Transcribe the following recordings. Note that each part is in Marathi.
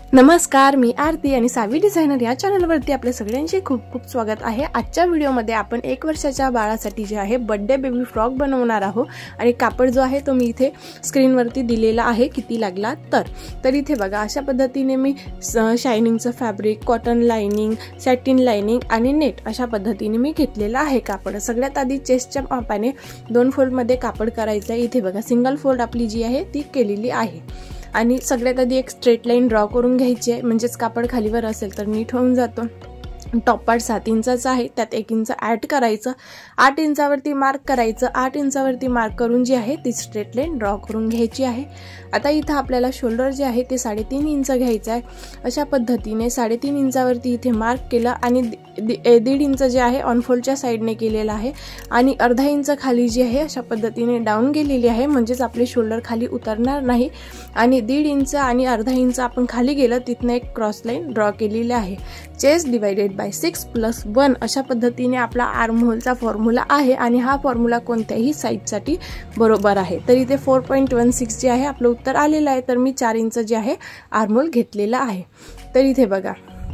नमस्कार, मी आरती आणि सावी डिझायनर या चॅनलवरती आपल्या सगळ्यांचे खूप खूप स्वागत आहे। आजच्या व्हिडिओमध्ये आपण 1 वर्षाच्या बाळासाठी जे आहे बर्थडे बेबी फ्रॉक बनवणार आहोत आणि कापड जो आहे तो मी इथे स्क्रीनवरती दिलेला आहे किती लागला तर इथे बघा अशा पद्धतीने मी शायनिंगचं fabric, cotton lining, satin lining आणि नेट अशा पद्धतीने मी घेतलेला आहे कापड। सगळ्यात आधी चेस्टच्या मापाने 2 फोल्ड मध्ये कापड करायचं आहे। इथे बघा सिंगल फोल्ड आपली जी आहे ती केलेली आहे आणि सगळ्यात आधी एक स्ट्रेट लाईन ड्रॉ करून घ्यायची आहे, म्हणजेच कापड खालीवर असेल तर नीट होऊन जातो। टॉप पार्ट 7 इंचाचा आहे, त्यात 1 इंच ऍड करायचं, 8 इंचावरती मार्क करायचं, 8 इंचावरती मार्क करून जी आहे ती स्ट्रेट लाईन ड्रॉ करून घ्यायची आहे। आता इथं आपल्याला शोल्डर जे आहे ते 3.5 इंच घ्यायचं आहे। अशा पद्धतीने 3.5 इंचावरती इथे मार्क केलं आणि 1.5 इंच जे आहे ऑन फोल्डच्या साइडने केलेला आहे आणि अर्धा इंच खाली जी आहे अशा पद्धतीने डाऊन गेलेली आहे, म्हणजेच आपले शोल्डर खाली उतरणार नाही आणि 1.5 इंच आणि अर्धा इंच आपण खाली गेलं तिथनं एक क्रॉस लाईन ड्रॉ केलेली आहे। चेस्ट डिवाइडेड बाय 6 + 1 अशा पद्धतीने आपला आर्म होलचा फॉर्म्युला आहे आणि हा फॉर्म्युला कोणत्याही साइजसाठी बरोबर आहे। तर इथे 4.16 जे आहे आपलं उत्तर आलेलं आहे, तर मी 4 इंच जे आहे आर्म होल घेतलेला आहे। तर इथे बघा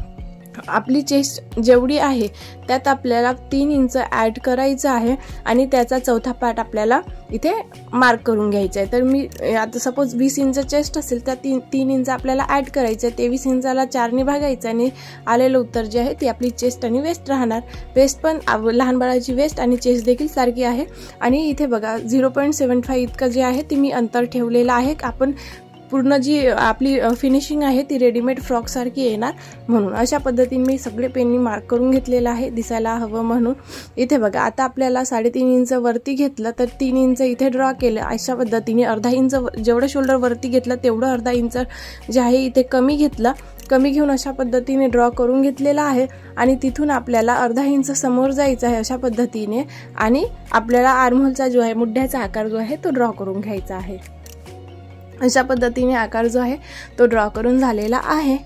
आपली चेस्ट जेवढी आहे त्यात आपल्याला 3 इंच ऍड करायचं आहे आणि त्याचा चौथा पार्ट आपल्याला इथे मार्क करून घ्यायचा आहे। तर मी आता सपोज 20 इंच चेस्ट असेल तर 3 इंच आपल्याला ऍड करायचं आहे। 23 इंचाला 4 ने भागायचं आणि आलेलं उत्तर जे आहे ती आपली चेस्ट आणि वेस्ट राहणार। वेस्ट पण लहान बाळाची वेस्ट आणि चेस्ट देखील सारखी आहे आणि इथे बघा 0.75 इतकं जे आहे ते मी अंतर ठेवलेलं आहे। आपण पूर्ण जी आपली फिनिशिंग आहे ती रेडीमेड फ्रॉक सारखी येणार म्हणून अशा पद्धतीने मी सगळे पेननी मार्क करून घेतलेला आहे दिसायला हवं म्हणून। इथे बघा आता आपल्याला 3.5 इंच वरती घेतलं तर 3 इंच इथे ड्रॉ केलं। अशा पद्धतीने अर्धा इंच जेवढं शोल्डर वरती घेतलं तेवढं अर्धा इंच जे आहे इथे कमी घेतलं। कमी घेऊन अशा पद्धतीने ड्रॉ करून घेतलेला आहे आणि तिथून आपल्याला अर्धा इंच समोर जायचं आहे अशा पद्धतीने आणि आपल्याला आर्म होलचा जो आहे मुंड्याचा आकार जो आहे तो ड्रॉ करून घ्यायचा आहे। अशा पद्धतीने आकार जो आहे तो ड्रॉ करून झालेला आहे।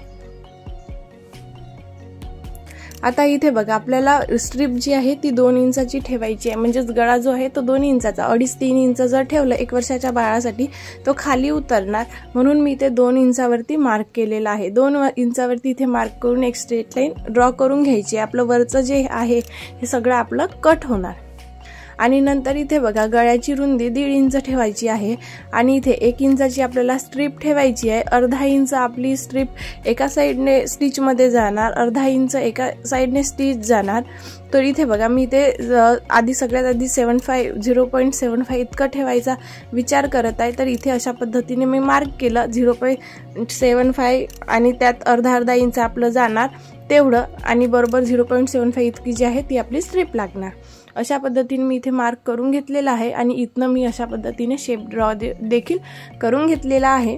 आता इथे बघा आपल्याला स्ट्रिप जी आहे ती 2 इंचाची ठेवायची आहे, म्हणजेच गळा जो आहे तो 2 इंचाचा 2.5-3 इंच जर ठेवलं 1 वर्षाच्या बाळासाठी तो खाली उतरणार, म्हणून मी ते 2 इंचावरती मार्क केलेला आहे। 2 इंचावरती इथे मार्क करून एक स्ट्रेट लाईन ड्रॉ करून घ्यायची। आपलं वरचं जे आहे हे सगळं आपलं कट होणार आणि नंतर इथे बघा गळ्याची रुंदी 1.5 इंच ठेवायची आहे आणि इथे 1 इंचाची आपल्याला स्ट्रिप ठेवायची आहे। अर्धा इंच आपली स्ट्रिप एका साइडने स्टिच मध्ये जाणार, अर्धा इंच एका साइडने स्टिच जाणार। तर इथे बघा मी ते आधी सगळ्यात आधी 0.75 इतकं ठेवायचा विचार करत आहे। तर इथे अशा पद्धतीने मी मार्क केलं 0.75 आणि त्यात अर्धा इंच आपलं जाणार तेवढं आणि बरोबर 0.75 इतकी जी आहे ती आपली स्ट्रिप लागणार। अशा पद्धतीने मी इथे मार्क करून घेतलेला आहे आणि इथनं मी अशा पद्धतीने शेप ड्रॉ देखील करून घेतलेला आहे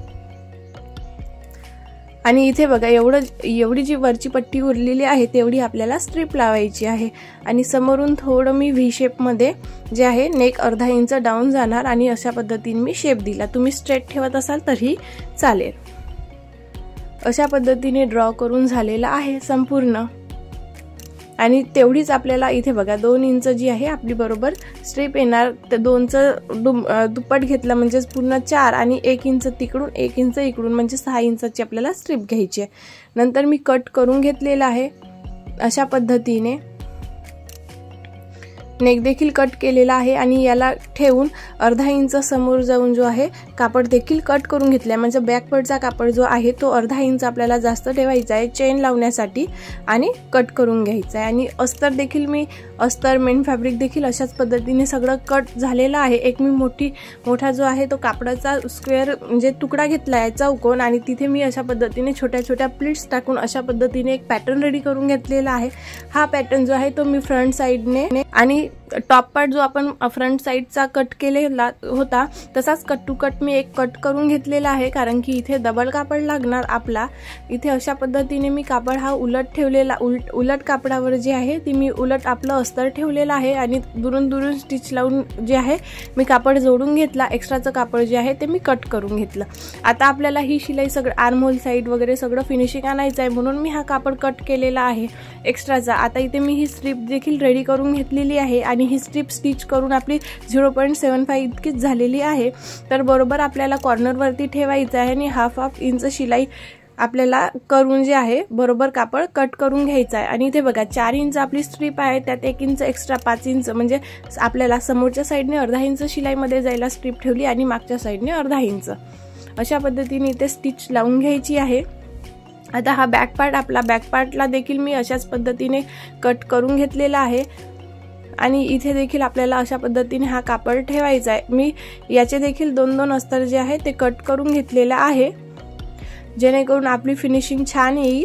आणि इथे बघा एवढी जी वरची पट्टी उरलेली आहे तेवढी आपल्याला स्ट्रिप लावायची आहे आणि समोरून थोडं मी व्ही शेप मध्ये जे आहे नेक अर्धा इंच डाऊन जाणार आणि अशा पद्धतीने मी शेप दिला। तुम्ही स्ट्रेट ठेवत असाल तरी चालेल। अशा पद्धतीने ड्रॉ करून झालेला आहे संपूर्ण आणि तेवढीच आपल्याला इथे बघा 2 इंच जी आहे आपली बरोबर स्ट्रिप येणार। तर 2चं दुप्पट घेतलं म्हणजे पूर्ण 4 आणि 1 इंच तिकडून 1 इंच इकडून म्हणजे 6 इंचाची आपल्याला स्ट्रिप घ्यायची आहे। नंतर मी कट करून घेतलेला आहे अशा पद्धतीने नेक देखील कट केलेला आहे आणि याला ठेवून अर्धा इंच समोर जाऊन जो आहे कापड देखील कट करून घेतलाय, म्हणजे बॅक पार्टचा कापड जो आहे तो अर्धा इंच आपल्याला जास्त ठेवायचा आहे चेन लावण्यासाठी आणि कट करून घ्यायचा आहे। आणि अस्तर देखील मी मेन फॅब्रिक देखील अशाच पद्धतीने सगळं कट झालेलं आहे। एक मी मोठा जो आहे तो कापडाचा स्क्वेअर म्हणजे तुकडा घेतला आहे चौकोन आणि तिथे मी अशा पद्धतीने छोट्या छोट्या प्लीट्स टाकून अशा पद्धतीने एक पॅटर्न रेडी करून घेतलेला आहे। हा पॅटर्न जो आहे तो मी फ्रंट साइडने आणि टॉप पार्ट जो आपण फ्रंट साइडचा कट केलेला होता तसाच कट टू कट मी एक कट करून घेतलेला आहे, कारण की इथे डबल कापड लागणार आपला। इथे अशा पद्धतीने मी कापड हा उलट ठेवलेला उलट कापडावर जे आहे ती मी उलट आपलं अस्तर ठेवलेलं आहे आणि दुरून स्टिच लावून जे आहे मी कापड जोडून घेतला। एक्स्ट्राचं कापड जे आहे ते मी कट करून घेतलं। आता आपल्याला ही शिलाई सगळं आर्म होल साइड वगैरे सगळं फिनिशिंग आणायचं आहे म्हणून मी हा कापड कट केलेला आहे एक्स्ट्राचा। आता इथे मी ही स्ट्रिप देखील रेडी करून घेतलेली आहे आणि ही स्ट्रिप स्टिच करून आपली 0.75 इतकीच झालेली आहे। तर बरोबर आपल्याला कॉर्नर वरती ठेवायचं आहे आणि हाफ इंच शिलाई आपल्याला करून जे आहे बरोबर कापड कट करून घ्यायचं आहे। आणि इथे बघा 4 इंच आपली स्ट्रीप आहे, त्यात 1 इंच एक्स्ट्रा 5 इंच म्हणजे आपल्याला समोरच्या साईडने अर्धा इंच शिलाईमध्ये जायला स्ट्रीप ठेवली आणि मागच्या साईडने अर्धा इंच अशा पद्धतीने इथे स्टिच लावून घ्यायची आहे। आता हा बॅक पार्ट, आपला बॅक पार्टला देखील मी अशाच पद्धतीने कट करून घेतलेला आहे आणि इथे देखील आपल्याला अशा पद्धतीने हा कापड ठेवायचा आहे। मी याचे देखील 2-2 अस्तर जे आहे ते कट करून घेतलेला आहे, जेणेकरून आपली फिनिशिंग छान येईल।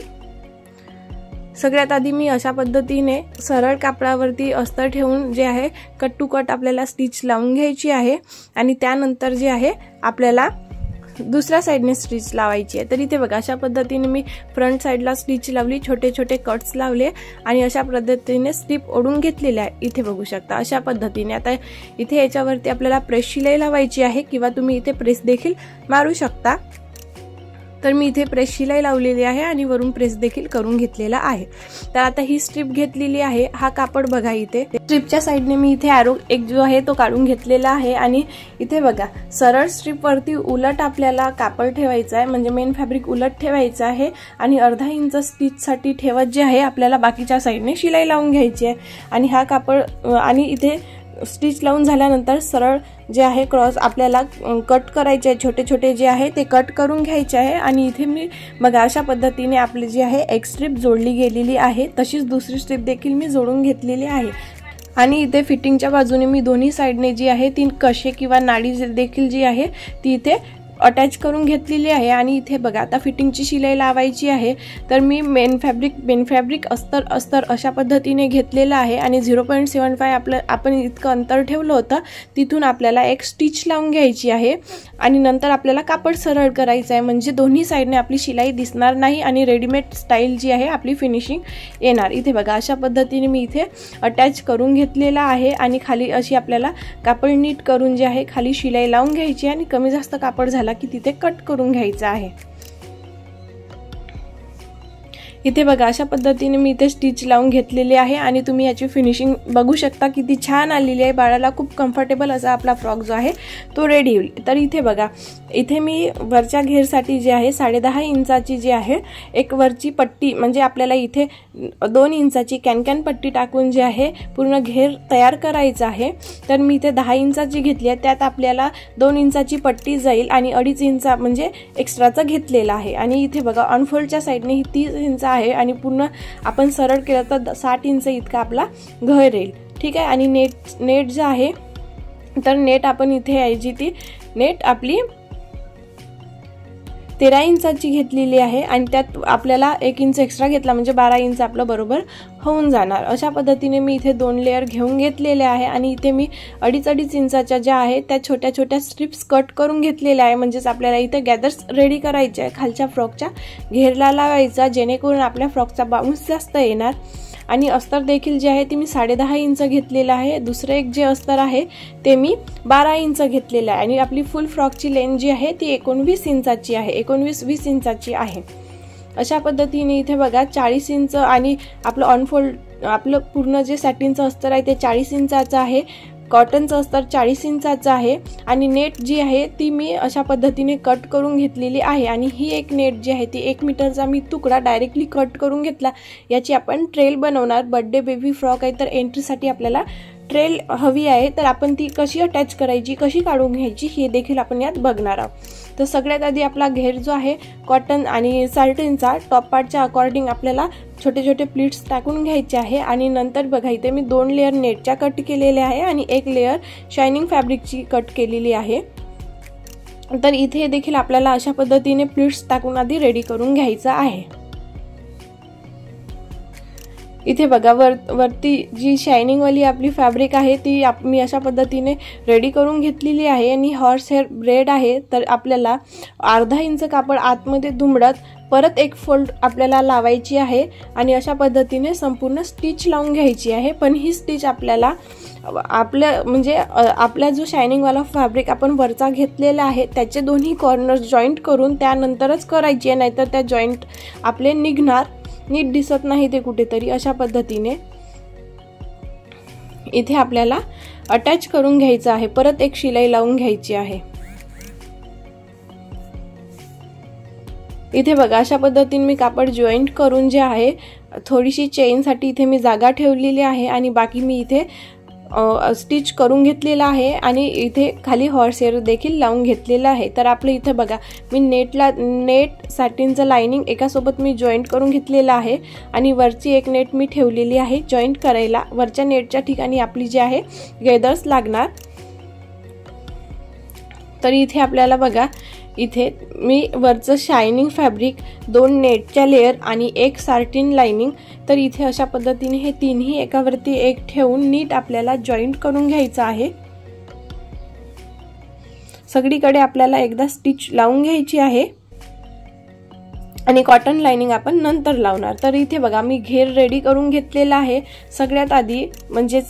सगळ्यात आधी मी अशा पद्धतीने सरळ कापडावरती अस्तर ठेवून जे आहे कट टू कट आपल्याला स्टिच लावून घ्यायची आहे आणि त्यानंतर जे आहे आपल्याला दुसऱ्या साइडने स्टिच लावायची आहे। तर इथे बघा अशा पद्धतीने मी फ्रंट साइडला स्टिच लावली, छोटे छोटे कट्स लावले आणि अशा पद्धतीने स्ट्रीप ओढून घेतलेली आहे। इथे बघू शकता अशा पद्धतीने। आता इथे याच्यावरती आपल्याला प्रेस शिलाई लावायची आहे किंवा तुम्ही इथे प्रेस देखील मारू शकता। तर मी इथे प्रेस शिलाई लावलेली आहे आणि वरून प्रेस देखील करून घेतलेला आहे। तर आता ही स्ट्रीप घेतलेली आहे, हा कापड बघा इथे स्ट्रीपच्या साइडने मी इथे एरो एक जो आहे तो काढून घेतलेला आहे आणि इथे बघा सरळ स्ट्रीप वरती उलट आपल्याला कापड ठेवायचं आहे, म्हणजे मेन फॅब्रिक उलट ठेवायचं आहे आणि अर्धा इंच स्टिच साठी ठेवत जे आहे आपल्याला बाकीच्या साइडने शिलाई लावून घ्यायची आहे। आणि हा कापड आणि इथे स्टिच लावून झाल्यानंतर सरळ जे आहे क्रॉस आपल्याला कट करायचे आहे, छोटे छोटे जे आहे ते कट करून घ्यायचे आहे। आणि इथे मी बघा अशा पद्धतीने आपली जी आहे एक स्ट्रीप जोडली गेलेली आहे, तशीच दुसरी स्ट्रीप देखील मी जोडून घेतलेली आहे। आणि इथे फिटिंगच्या बाजूने मी दोन्ही साइडने जी आहे 3 कशे किंवा नाडी देखील जी आहे ती इथे अटॅच करून घेतलेली आहे। आणि इथे बघा आता फिटिंगची शिलाई लावायची आहे, तर मी मेन फॅब्रिक अस्तर अशा पद्धतीने घेतलेला आहे आणि 0.75 आपण इतकं अंतर ठेवलं होतं, तिथून आपल्याला एक स्टिच लावून घ्यायची आहे आणि नंतर आपल्याला कापड सरळ करायचं आहे, म्हणजे दोन्ही साइडने आपली शिलाई दिसणार नाही आणि रेडीमेड स्टाईल जी आहे आपली फिनिशिंग येणार। इथे बघा अशा पद्धतीने मी इथे अटॅच करून घेतलेला आहे आणि खाली अशी आपल्याला कापड नीट करून जे आहे खाली शिलाई लावून घ्यायची आणि कमी जास्त कापड झाला की तिथे कट करून घ्यायचं आहे। इथे बघा अशा पद्धतीने मी इथे स्टिच लावून घेतलेली आहे आणि तुम्ही याची फिनिशिंग बघू शकता किती छान आलेली आहे। बाळाला खूप कम्फर्टेबल असा आपला फ्रॉक जो आहे तो रेडी होईल। तर इथे बघा इथे मी वरच्या घेरसाठी जे आहे 10.5 इंचाची जी आहे एक वरची पट्टी, म्हणजे आपल्याला इथे 2 इंचाची कॅन पट्टी टाकून जे आहे पूर्ण घेर तयार करायचा आहे। तर मी इथे 10 इंचाची घेतली आहे, त्यात आपल्याला 2 इंचाची पट्टी जाईल आणि 2.5 इंच म्हणजे एक्स्ट्राचा घेतलेला आहे। आणि इथे बघा अनफोल्डच्या साइडने ही 30 इंच आहे आणि पूर्ण आपण सरळ केलं तर 60 इंच इतका आपला घर येईल, ठीक आहे। आणि नेट जे आहे तर नेट आपण इथे यायची ती नेट आपली 13 इंचाची घेतलेली आहे आणि त्यात आपल्याला 1 इंच एक्स्ट्रा घेतला म्हणजे 12 इंच आपलं बरोबर होऊन जाणार। अशा पद्धतीने मी इथे 2 लेयर घेऊन घेतलेले आहे आणि इथे मी 2.5 इंचाच्या ज्या आहे त्या छोट्या छोट्या स्ट्रिप्स कट करून घेतलेल्या आहे, म्हणजेच आपल्याला इथे गॅदर्स रेडी करायचे आहे, खालच्या फ्रॉकच्या घेरला लावायचा, जेणेकरून आपल्या फ्रॉकचा बाउंस जास्त येणार। आणि अस्तर देखील जे आहे ते मी 10.5 इंच घेतलेलं आहे, दुसरे एक जे अस्तर आहे ते मी 12 इंच घेतलेलं आहे आणि आपली फुल फ्रॉकची लेंथ जी आहे ती 19 इंचाची आहे, 19-20 इंचाची आहे। अशा पद्धतीने इथे बघा 40 इंच आणि आपलं अनफोल्ड आपलं पूर्ण जे सॅटिनचं अस्तर आहे ते 40 इंचाचं आहे, कॉटनचं अस्तर 40 इंचाचं आहे आणि नेट जी आहे ती मी अशा पद्धतीने कट करून घेतलेली आहे। आणि ही एक नेट जी आहे ती 1 मीटरचा मी तुकडा डायरेक्टली कट करून घेतला। याची आपण ट्रेल बनवणार, बर्थडे बेबी फ्रॉक आहे तर एंट्रीसाठी आपल्याला ट्रेल हवी आहे, तर आपण ती कशी अटॅच करायची, कशी काढून घ्यायची हे देखील आपण यात बघणार आहोत। तर सगळ्यात आधी आपला घेर जो आहे कॉटन आणि सॅटिनचा टॉप पार्टच्या अकॉर्डिंग आपल्याला छोटे छोटे प्लीट्स टाकून घ्यायचे आहे आणि नंतर बघा इथे मी 2 लेयर नेटच्या कट केलेल्या आहे आणि 1 लेयर शायनिंग फॅब्रिकची कट केलेली आहे। तर इथे देखील आपल्याला अशा पद्धतीने प्लीट्स टाकून आधी रेडी करून घ्यायचं आहे। इथे बघा वरती जी शायनिंग वाली आपली फॅब्रिक आहे ती मी अशा पद्धतीने रेडी करून घेतलेली आहे आणि हॉर्स हेअर ब्रेड आहे, तर आपल्याला अर्धा इंच कापड आतमध्ये दुमडत परत एक फोल्ड आपल्याला लावायची आहे आणि अशा पद्धतीने संपूर्ण स्टिच लावून घ्यायची आहे। पण ही स्टिच आपल्याला आपला जो शायनिंग वाला फॅब्रिक आपण वरचा घेतलेला आहे त्याचे दोन्ही कॉर्नर जॉईंट करून त्यानंतरच करायची आहे, नाहीतर त्या जॉईंट आपले निघणार, नीट दिसत नाही ते कुठेतरी। अशा पद्धतीने इथे आपल्याला अटॅच करून घ्यायचं आहे, परत एक शिलाई लावून घ्यायची आहे। इथे बघा अशा पद्धतीने मी कापड जॉईंट करून जे आहे थोडीशी चेनसाठी इथे मी जागा ठेवलेली आहे आणि बाकी मी इथे स्टिच करून घेतलेला आहे आणि इथे खाली हॉर्स हेअर देखील लावून घेतलेला आहे। तर आपलं इथे बघा मी नेट सॅटिनचं लाइनिंग एकासोबत मी जॉईंट करून घेतलेलं आहे आणि वरची एक नेट मी ठेवलेली आहे जॉईंट करायला। वरच्या नेटच्या ठिकाणी आपली जी आहे गेदर्स लागणार। तर इथे आपल्याला बघा इथे मी वरचं शायनिंग फॅब्रिक 2 नेटच्या लेयर आणि 1 सार्टिन लाइनिंग, तर इथे अशा पद्धतीने हे तीनही एकावरती एक ठेवून नीट आपल्याला जॉईंट करून घ्यायचं आहे। सगळीकडे आपल्याला एकदा स्टिच लावून घ्यायची आहे आणि कॉटन लाइनिंग आपण नंतर लावणार। तर इथे बघा मी घेर रेडी करून घेतलेला आहे। सगळ्यात आधी म्हणजेच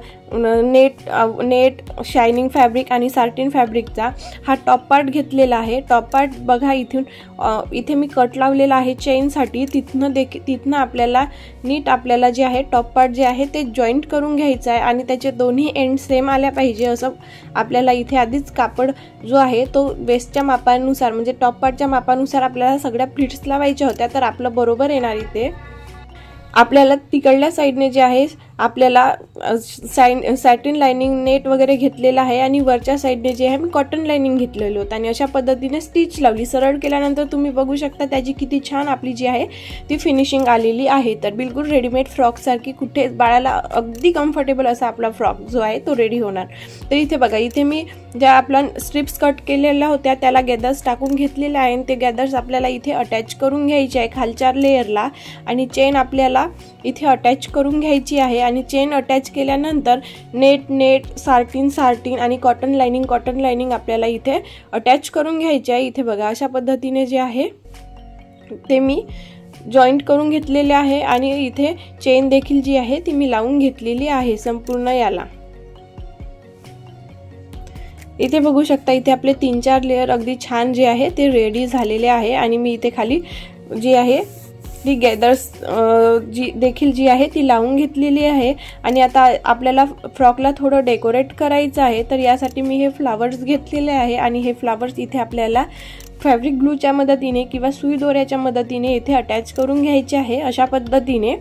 नेट शायनिंग फॅब्रिक आणि सार्टिन फॅब्रिकचा हा टॉप पार्ट घेतलेला आहे। टॉप पार्ट बघा इथे मी कट लावलेला आहे चेनसाठी, तिथनं आपल्याला नीट आपल्याला जे आहे टॉप पार्ट जे आहे ते जॉईंट करून घ्यायचं आहे आणि त्याचे दोन्ही एंड सेम आल्या पाहिजे असं आपल्याला इथे आधीच कापड जो आहे तो वेस्टच्या मापानुसार म्हणजे टॉप पार्टच्या मापानुसार आपल्याला सगळ्या प्लीट्स लावायच्या होत्या। तर आपलं बरोबर येणार इथे आपल्याला तिकडल्या साइडने जे आहे आपल्याला सॅटिन लाइनिंग नेट वगैरे घेतलेला आहे आणि वरच्या साइडने जे आहे मी कॉटन लाइनिंग घेतलेलं होतं आणि अशा पद्धतीने स्टिच लावली। सरळ केल्यानंतर तुम्ही बघू शकता त्याची किती छान आपली जी आहे ती फिनिशिंग आलेली आहे। तर बिलकुल रेडीमेड फ्रॉक सारखी कुठे बाळाला अगदी कम्फर्टेबल असा आपला फ्रॉक जो आहे तो रेडी होणार। तर इथे बघा इथे मी ज्या आपला स्ट्रिप्स कट केलेल्या होत्या त्याला गॅदर्स टाकून घेतलेले आहे आणि ते गॅदर्स आपल्याला इथे अटॅच करून घ्यायचे आहे खालच्या लेयरला आणि चेन आपल्याला इथे अटॅच करून घ्यायची आहे आणि चेन अटॅच केल्यानंतर नेट सार्टिन आणि कॉटन लाइनिंग आपल्याला इथे अटॅच करून घ्यायची आहे। इथे बघा अशा पद्धतीने जे आहे ते मी जॉईंट करून घेतलेले आहे आणि इथे चेन देखील जी आहे ती मी लावून घेतलेली आहे संपूर्ण याला। इथे बघू शकता इथे आपले 3-4 लेयर अगदी छान जे आहे ते रेडी झालेले आहे आणि मी इथे खाली जी आहे ती गॅदर्स जी आहे ती लावून घेतलेली आहे आणि आता आपल्याला फ्रॉकला थोडं डेकोरेट करायचं आहे। तर यासाठी मी हे फ्लावर्स घेतलेले आहे आणि हे फ्लावर्स इथे आपल्याला फॅब्रिक ग्लूच्या मदतीने किंवा सुई दोऱ्याच्या मदतीने इथे अटॅच करून घ्यायचे आहे। अशा पद्धतीने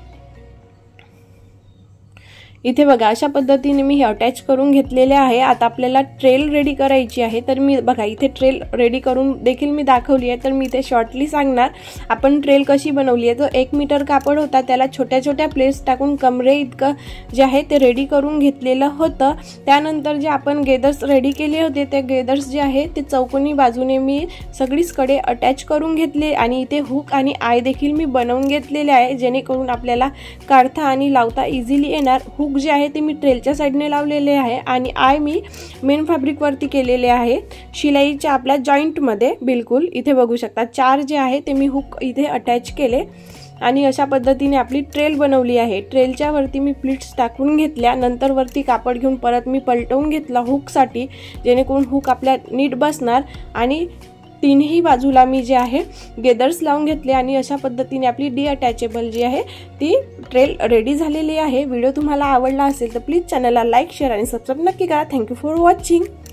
इथे बघा अशा पद्धतीने मी हे अटॅच करून घेतलेले आहे। आता आपल्याला ट्रेल रेडी करायची आहे। तर मी बघा इथे ट्रेल रेडी करून देखील मी दाखवली आहे। तर मी इथे शॉर्टली सांगणार आपण ट्रेल कशी बनवली आहे। तो 1 मीटर कापड होता त्याला छोट्या छोट्या प्लेट्स टाकून कमरे इतकं जे आहे ते रेडी करून घेतलेलं होतं। त्यानंतर जे आपण गेदर्स रेडी केले होते ते गेदर्स जे आहे ते चौकोनी बाजूने मी सगळीकडे अटॅच करून घेतले आणि इथे हुक आणि आय देखील मी बनवून घेतलेले आहे जेणेकरून आपल्याला काढता आणि लावता इझिली येणार। हुक जे आहे ते मी ट्रेलच्या साइडने लावलेले आहे आणि आय मी मेन फॅब्रिक वरती केलेले आहे शिलाईच्या आपल्या जॉईंट मध्ये। बिलकुल इथे बघू शकता 4 जे आहे ते मी हुक इथे अटॅच केले आणि अशा पद्धतीने आपली ट्रेल बनवली आहे। ट्रेलच्या वरती मी प्लीट्स टाकून घेतल्या, नंतर वरती कापड घेऊन परत मी पलटवून घेतला हुक साठी जेणेकरून हुक आपल्या नीट बसणार आणि तीनही बाजूला मी जे आहे गेदर्स लावून घेतले आणि अशा पद्धतीने आपली डिअटॅचेबल जी आहे ती ट्रेल रेडी झालेली आहे। व्हिडिओ तुम्हाला आवडला असेल तर प्लीज चॅनलला लाईक शेअर आणि सबस्क्राइब नक्की करा। Thank you for watching.